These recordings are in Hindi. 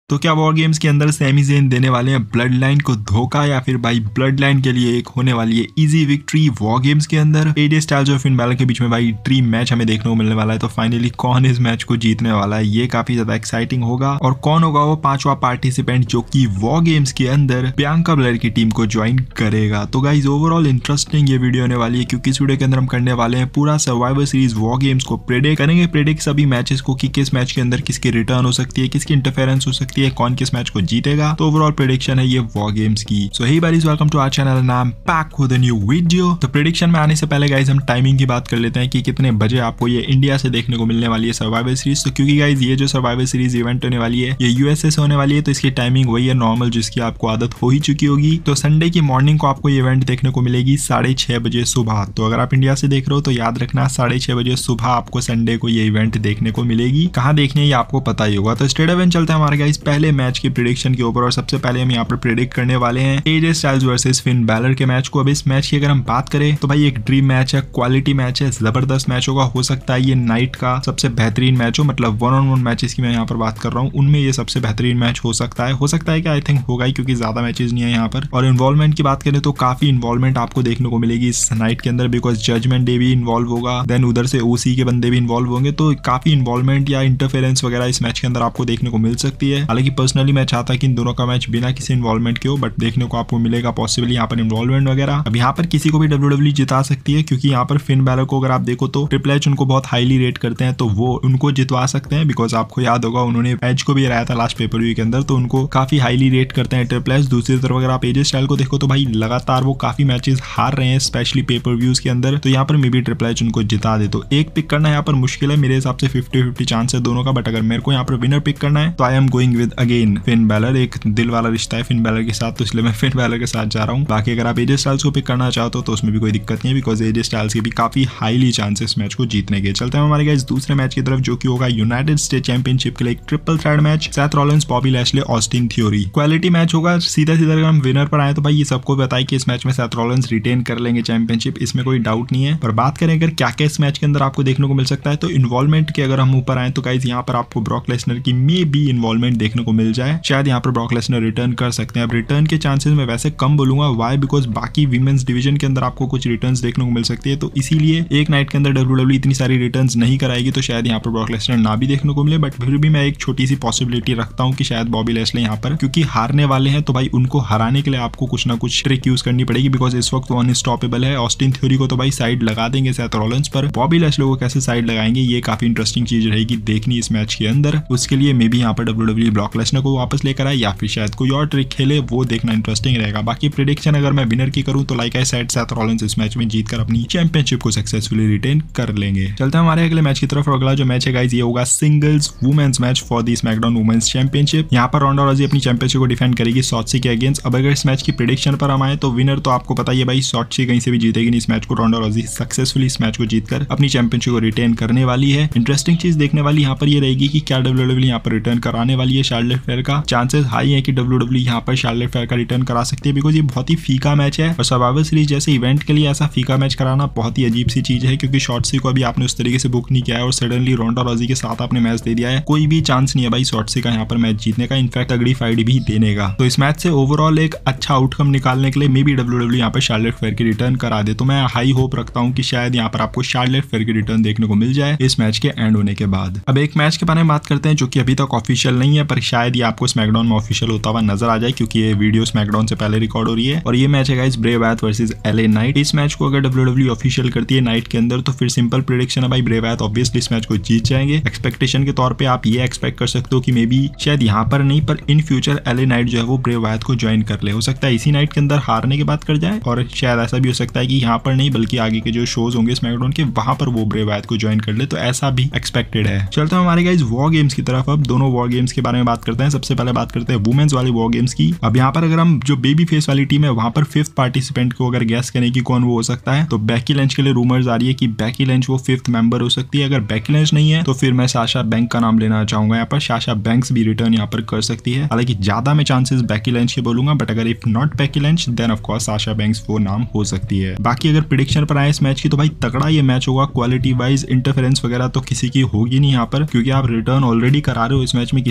तो क्या वॉर गेम्स के अंदर सैमी ज़ेन देने वाले हैं ब्लड लाइन को धोखा, या फिर भाई ब्लड लाइन के लिए एक होने वाली है इजी विक्ट्री वॉर गेम्स के अंदर। एजे स्टाइल्स और फिन बैलर के बीच में भाई ड्रीम मैच हमें देखने को मिलने वाला है। तो फाइनली कौन इस मैच को जीतने वाला है, ये काफी ज्यादा एक्साइटिंग होगा। और कौन होगा वो पांचवा पार्टिसिपेंट जो कि वॉर गेम्स के अंदर बियांका ब्लेयर की टीम को ज्वाइन करेगा। तो गाइज ओवरऑल इंटरेस्टिंग ये वीडियो होने वाली है, क्योंकि इस वीडियो के अंदर हम करने वाले हैं पूरा सर्वाइवर सीरीज वॉर गेम्स को प्रेडिक्ट करेंगे, प्रेडिक्ट सभी मैचेस को कि किस मैच के अंदर किसकी रिटर्न हो सकती है, किसकी इंटरफेरेंस हो सकती है, कौन किस मैच को जीतेगा। तो ओवरऑल प्रेडिक्शन है ये वॉर गेम्स की। So hey guys, welcome to our channel and I am back with a new video. तो प्रेडिक्शन में आने से पहले गाइस हम टाइमिंग की बात कर लेते हैं कि कितने बजे आपको ये इंडिया से देखने को मिलने वाली है सर्वाइवल सीरीज। तो क्योंकि गाइस ये जो सर्वाइवल सीरीज इवेंट होने वाली है ये यूएसए से होने वाली है, तो इसकी टाइमिंग वही है नॉर्मल जिसकी आपको आदत हो ही चुकी होगी। तो संडे की मॉर्निंग को आपको ये इवेंट देखने को मिलेगी 6:30 बजे सुबह। तो अगर आप इंडिया से देख रहे हो तो याद रखना 6:30 बजे सुबह आपको संडे को ये इवेंट देखने को मिलेगी। कहाँ देखनी है ये आपको पता ही होगा। तो स्ट्रेट अवे चलते हैं हमारे गाइस पहले मैच की प्रेडिक्शन के ऊपर। और सबसे पहले हम यहाँ पर प्रेडिक्ट करने वाले हैं AJ Styles versus Finn Balor के मैच को। अब इस मैच की अगर हम बात करें तो भाई एक ड्रीम मैच है, क्वालिटी मैच है, जबरदस्त मैच होगा। हो सकता है ये नाइट का सबसे बेहतरीन मैच हो, मतलब 1-on-1 मैचेस की मैं यहाँ पर बात कर रहा हूँ, उनमें ये सबसे बेहतरीन मैच हो सकता है कि आई थिंक होगा ही, क्योंकि ज्यादा मैचेस नहीं है यहाँ पर। और इन्वॉल्वमेंट की बात करें तो काफी इन्वॉल्वमेंट आपको देखने को मिलेगी इस नाइट के अंदर, बिकॉज जजमेंट डे भी इन्वॉल्व होगा, देन उधर से ओसी के बंदे भी इन्वॉल्व होंगे। तो काफी इन्वॉल्वमेंट या इंटरफेरेंस वगैरह इस मैच के अंदर आपको देखने को मिल सकती है। हालांकि पर्सनली मैं चाहता कि इन दोनों का मैच बिना किसी इन्वॉल्वमेंट के हो, बट देखने को आपको मिलेगा पॉसिबली यहाँ पर इन्वॉल्वमेंट वगैरह। अब यहाँ पर किसी को भी डब्ल्यूडब्ल्यूई जिता सकती है, क्योंकि यहाँ पर फिन बैलर को अगर आप देखो तो ट्रिपल एच उनको बहुत हाईली रेट करते हैं, तो वो उनको जितवा सकते हैं। बिकॉज आपको याद होगा उन्होंने एज को भी हराया था लास्ट पेपर व्यू के अंदर, तो उनको काफी हाईली रेट करते हैं ट्रिपल एच। दूसरी तरफ अगर आप एजे स्टाइल को देखो तो भाई लगातार वो काफी मैचेस हार रहे हैं, स्पेशली पेपर व्यूज के अंदर। तो यहाँ पर मे बी ट्रिपल एच उनको जिता दे। तो एक पिक करना यहाँ पर मुश्किल है, मेरे हिसाब से 50-50 चांस है दोनों का। बट अगर मेरे को यहाँ पर विनर पिक करना है तो I am going with again Finn Balor. एक दिल वाला रिश्ता है फिन बैलर के साथ, तो इसलिए मैं फिन बैलर के साथ जा रहा हूँ। बाकी अगर आप एजे स्टाइल्स को पिक करना चाहते हो तो उसमें भी कोई दिक्कत नहीं है, बिकॉज एजे स्टाइल्स के भी काफी हाईली चांसेस मैच को जीतने के। चलते हैं हमारे गाइस दूसरे मैच की तरफ, जो कि होगा यूनाइटेड स्टेट चैंपियनशिप के लिए एक triple threat match, Seth Rollins, Bobby Lashley, Austin Theory. Quality match होगा। सीधा अगर हम विनर पर आए तो भाई ये सबको बताया कि इस मैच में सेथ रॉलिंस रिटेन कर लेंगे चैंपियनशिप, इसमें कोई डाउट नहीं है। पर बात करें अगर क्या क्या इस मैच के अंदर आपको देखने को मिल सकता है, तो इन्वॉल्वमेंट के अगर हम ऊपर आए तो गाइस यहाँ पर आपको ब्रॉक लेसनर की मे बी इन्वॉल्वमेंट देखने को मिल जाए। शायद यहाँ पर ब्रॉक लेसनर रिटर्न कर सकते हैं। अब रिटर्न के चांसेस मैं वैसे कम बोलूंगा, वाई, बिकॉज बाकी वीमेंस डिवीजन के अंदर आपको कुछ रिटर्न्स देखने को मिल सकती है, तो इसीलिए एक नाइट के अंदर डब्ल्यूडब्ल्यूई इतनी सारी रिटर्न्स नहीं कराएगी, तो शायद यहाँ पर ब्रॉक लेसनर ना भी देखने को मिले। बट फिर भी मैं एक छोटी सी पॉसिबिलिटी रखता हूँ कि शायद बॉबी लैशले यहाँ पर, क्योंकि हारने वाले हैं तो भाई उनको हराने के लिए आपको कुछ ना कुछ ट्रिक यूज करनी पड़ेगी, बिकॉज इस वक्त वो अनस्टॉपेबल है। ऑस्टिन थ्योरी को तो भाई साइड लगा देंगे सेथ रॉलिंस पर, बॉबी लैशले को कैसे साइड लगाएंगे ये काफी इंटरेस्टिंग चीज रहेगी देखनी इस मैच के अंदर। उसके लिए मे बी यहाँ पर डब्ल्यूडब्ल्यूई ब्रॉक लेसनर को वापस लेकर आए, या फिर शायद कोई और ट्रिक खेले, वो देखना इंटरेस्टिंग रहेगा। बाकी प्रेडिक्शन अगर मैं विनर की करूं तो like I said Seth Rollins इस मैच में जीतकर अपनी चैंपियनशिप को सक्सेसफुली रिटेन कर लेंगे। चलते हैं हमारे अगले मैच की तरफ। और अगला जो मैच है गाइस ये होगा singles women's match for the SmackDown women's championship. यहाँ पर रोंडा राउजी अपनी चैंपियनशिप को डिफेंड करेगी शॉटसी के अगेंस्ट। अब अगर इस मैच की प्रेडिक्शन पर हम आए तो विनर तो आपको पता ही है भाई, शॉटसी कहीं से भी जीतेगी नहीं इस मैच को। रोंडा राउजी सक्सेसफुली इस मैच को जीतकर अपनी चैंपियनशिप को रिटेन करने वाली है। इंटरेस्टिंग चीज देखने वाली यहाँ पर ये रहेगी कि क्या डब्ल्यूडब्ल्यूई यहाँ पर रिटर्न कराने वाली है शार्लेट फेयर का। चांसेस हाई है कि डब्ल्यूडब्ल्यूई यहाँ पर शार्लेट फेयर का रिटर्न करा सकती है, बिकॉज ये बहुत ही फीका मैच है। और सर्वाइवल सीरीज जैसे इवेंट के लिए ऐसा फीका मैच कराना बहुत ही अजीब सी चीज है, क्योंकि शॉटसी को अभी आपने उस तरीके से बुक नहीं किया है और सडनली रोंडा राउजी के साथ आपने मैच दे दिया है। कोई भी चांस नहीं है भाई शॉटसी का यहाँ पर मैच जीतने का, इनफैक्ट तगड़ी फाइट भी देने का। तो इस मैच से ओवरऑल एक अच्छा आउटकम निकालने के लिए मे बी डब्ल्यूडब्ल्यूई यहाँ पर शार्लेट फेयर की रिटर्न करा दे। तो मैं हाई होप रखता हूँ कि शायद यहाँ पर आपको शार्लेट फेयर की रिटर्न देखने को मिल जाए इस मैच के एंड होने के बाद। अब एक मैच के बारे में बात करते हैं जो कि अभी तक ऑफिशियल नहीं है, पर शायद ये आपको स्मैकडाउन में ऑफिशियल होता हुआ नजर आ जाए, क्योंकि ये वीडियो स्मैकडाउन से पहले रिकॉर्ड हो रही है। और ये मैच है guys Bray Wyatt versus LA Knight. इस मैच को अगर डब्ल्यूडब्ल्यूई ऑफिशियल करती है नाइट के अंदर तो फिर सिंपल प्रेडिक्शन है भाई, ब्रे वायत ऑब्वियसली इस मैच को जीत जाएंगे। एक्सपेक्टेशन के तौर पे आप ये एक्सपेक्ट कर सकते हो कि मे बी शायद यहाँ पर नहीं, पर इन फ्यूचर एलए नाइट जो है वो ब्रे वायत को ज्वाइन कर ले। हो सकता है इसी नाइट के अंदर हारने के बाद कर जाए, और शायद ऐसा भी हो सकता है कि यहाँ पर नहीं बल्कि आगे के जो शोज होंगे स्मैकडाउन के वहां पर वो ब्रे वायत को ज्वाइन कर ले, तो ऐसा भी एक्सपेक्टेड है। चलते हैं हमारे गाइस वॉर गेम्स की तरफ। अब दोनों वॉर गेम्स के बारे में बात करते हैं। सबसे पहले बात करते हैं वुमेन्स वाली वॉर गेम्स की। अब यहाँ पर अगर हम जो बेबी फेस वाली टीम है वहां पर 5th पार्टिसिपेंट को अगर गैस करें कि कौन वो हो सकता है, तो बेकी लिंच के लिए रूमर्स आ रही है कि बेकी लिंच वो 5th मेंबर हो सकती है। अगर बेकी लिंच नहीं है तो फिर मैं साशा बैंक का नाम लेना चाहूंगा यहाँ पर। साशा बैंक्स भी रिटर्न यहाँ पर कर सकती है, हालांकि ज्यादा मैं चांसेस बेकी लिंच के बोलूंगा, बट अगर if not Becky Lynch then of course Sasha Banks वो नाम हो सकती है। बाकी अगर प्रेडिक्शन पर आए इस मैच की तो भाई तगड़ा ये मैच होगा। क्वालिटी वाइज इंटरफेरेंस वगैरह तो किसी की होगी नहीं यहाँ पर, क्योंकि आप रिटर्न ऑलरेडी करा रहे हो इस मैच में किसी ना किसी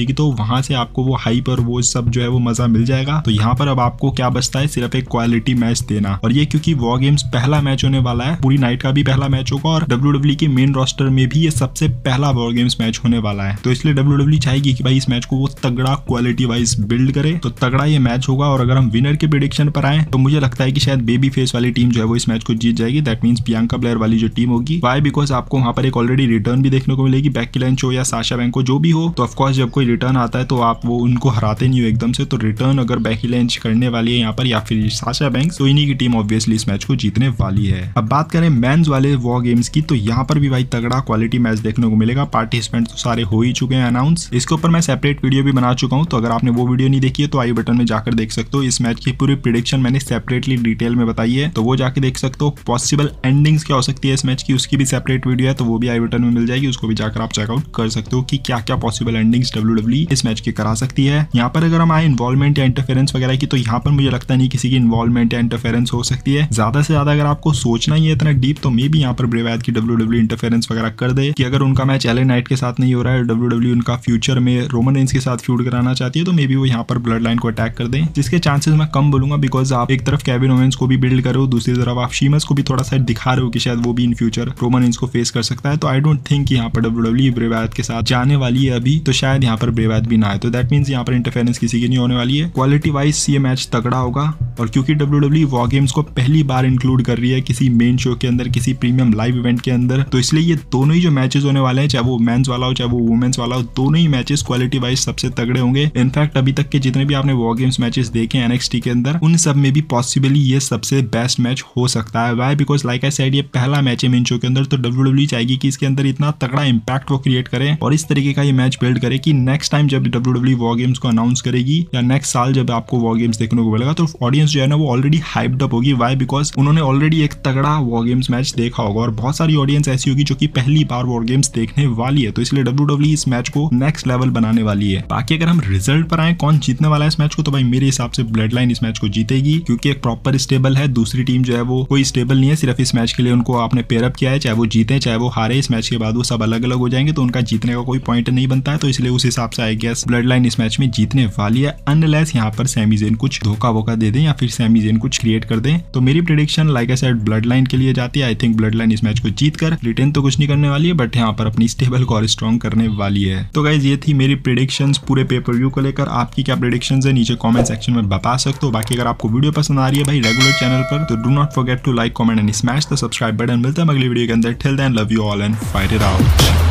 जाएगी तो वहां से आपको वो हाइप और वो सब जो है वो मजा मिल जाएगा। तो यहाँ पर अब आपको क्या बचता है, सिर्फ एक क्वालिटी मैच देना। और ये क्योंकि वॉर गेम्स पहला मैच होने वाला है, पूरी नाइट का भी पहला मैच होगा और WWE के मेन रोस्टर में भी ये सबसे पहला वॉर गेम्स मैच होने वाला है। तो इसलिए WWE चाहेगी कि भाई इस मैच को वो तगड़ा क्वालिटी वाइज बिल्ड करे, तो तगड़ा ये मैच होगा। और अगर हम विनर के प्रेडिक्शन पर आए तो मुझे लगता है कि शायद बेबी फेस वाली टीम जो है वो इस मैच को जीत जाएगी। दैट मींस बियांका ब्लेयर वाली जो टीम होगी। वाई? बिकॉज आपको वहां पर एक ऑलरेडी रिटर्न भी देखने को मिलेगी, बेकी लिंच हो या साशा बैंक हो, जो भी हो। तो ऑफकोर्स जब कोई रिटर्न आता है तो आप वो उनको हराते नहीं हो एकदम से। तो रिटर्न अगर बेकी लिंच करने वाली है यहाँ पर या फिर साशा बैंक, तो इन्हीं की टीम ऑब्वियसली इस मैच को जीतने वाली है। अब बात करें मेंस वाले वॉर गेम्स की, तो यहाँ पर भी भाई तगड़ा क्वालिटी मैच देखने को मिलेगा। पार्टिसिपेंट तो सारे हो ही चुके हैं अनाउंस। इसके ऊपर मैं सेपरेट वीडियो भी बना चुका हूँ, तो अगर आपने वो वीडियो नहीं देखी है तो आई बटन में जाकर देख सकते हो। इस मैच की पूरी प्रेडिक्शन मैंने सेपरेटली डिटेल में बताई है, तो वो जाके देख सकते हो। पॉसिबल एंडिंग्स क्या हो सकती है इस मैच की, उसकी भी सेपरेट वीडियो है, तो वो भी आई बटन में मिल जाएगी। उसको भी जाकर आप चेकआउट कर सकते हो कि क्या क्या पॉसिबल एंडिंग्स WWE इस मैच की करा सकती है। यहाँ पर अगर हम आए इन्वॉल्वमेंट या इंटरफेरेंस वगैरह की, तो यहाँ पर मुझे लगता नहीं किसी की इन्वॉल्वमेंट या इंटरफेरेंस हो सकती है। ज्यादा से ज्यादा अगर आपको सोचना ही है इतना डीप, तो मे भी यहाँ पर ब्रे वायत की WWE इंटरफेरेंस वगैरह कर दे कि अगर उनका मैच LA नाइट के साथ नहीं हो रहा है, WWE उनका फ्यूचर में रोमन रेंस के साथ फ्यूड कराना चाहती है, तो मे बी वो यहाँ पर ब्लड लाइन को अटैक कर दें, जिसके चांसेस मैं कम बोलूंगा। बिकॉज आप एक तरफ केविन ओवेंस को भी बिल्ड करो, दूसरी तरफ आप शीमस को भी थोड़ा सा दिखा रहे हो कि शायद वो भी इन फ्यूचर रोमन रेंस को फेस कर सकता है। तो आई डोंट थिंक यहाँ पर WWE ब्रे वायत के साथ जाने वाली है अभी, तो शायद यहाँ पर ब्रे वायत भी ना आए। तो दैट मींस यहाँ पर इंटरफेरेंस किसी की नहीं होने वाली है। क्वालिटी वाइज ये मैच तगड़ा होगा। और क्योंकि WWE वॉर गेम्स को पहली बार इंक्लूड कर रही है किसी मेन शो के अंदर, किसी प्रीमियम लाइव इवेंट के अंदर, तो इसलिए ये दोनों ही जो मैचेस होने वाले हैं, चाहे वो मेंस वाला हो चाहे वो वुमेन्स वाला हो, दोनों ही मैचेस क्वालिटी वाइज सबसे तगड़े होंगे। इनफैक्ट अभी तक के जितने भी आपने वॉर गेम्स मैचेस देखे हैं NXT के अंदर, उन सब में भी पॉसिबली ये सबसे बेस्ट मैच हो सकता है। Why? Because like I said ये पहला मैच है मेन शो के अंदर, तो WWE चाहेगी कि इसके अंदर इतना तगड़ा इंपैक्ट वो क्रिएट करे और इस तरीके का ये मैच बिल्ड करे कि नेक्स्ट टाइम जब WWE वॉर गेम्स को अनाउंस करेगी या नेक्स्ट साल जब आपको वॉर गेम्स देखने को मिलेगा, तो ऑडियंस जो है ना वो ऑलरेडी हाइप्ड अप होगी। वाई? बिकॉज उन्होंने ऑलरेडी एक तगड़ा वॉर गेम्स मैच देखा होगा और बहुत सारी ऑडियंस ऐसी होगी जो कि पहली बार वॉर गेम्स देखने वाली है। तो इसलिए WWE इस मैच को नेक्स्ट लेवल बनाने वाली है। बाकी अगर हम रिजल्ट पर आए कौन जीतने वाला है इस मैच को, तो भाई मेरे हिसाब से ब्लड लाइन इस मैच को जीतेगी, क्योंकि एक प्रॉपर स्टेबल है। दूसरी टीम जो है वो कोई स्टेबल नहीं है, सिर्फ इस मैच के लिए उनको आपने पेयर अप किया है। चाहे वो जीते चाहे वो हारे, इस मैच के बाद वो सब अलग अलग हो जाएंगे, तो उनका जीतने का कोई पॉइंट नहीं बनता है। तो इसलिए उस हिसाब से आई गेस ब्लड लाइन इस मैच में जीतने वाली है, अनलेस यहाँ पर सैमी ज़ेन कुछ धोखा वोखा दे दें या फिर सैमी ज़ेन कुछ क्रिएट कर दें। तो मेरी prediction like I said Bloodline के लिए जाती है। आई थिंक ब्लड लाइन इस मैच को जीत कर रिटेन तो कुछ नहीं करने वाली है, बट यहाँ पर अपनी स्टेबल को और स्ट्रॉन्ग करने वाली है। तो गाइज ये थी मेरी प्रेडिक्शंस पूरे पेपर व्यू को लेकर। आपकी क्या प्रेडिक्शंस है नीचे कमेंट सेक्शन में बता सकते हो। बाकी अगर आपको वीडियो पसंद आ रही है भाई रेगुलर चैनल पर, तो do not forget to like comment and smash the subscribe button. मिलता है अगली वीडियो के अंदर। Till then love you all and fight it out.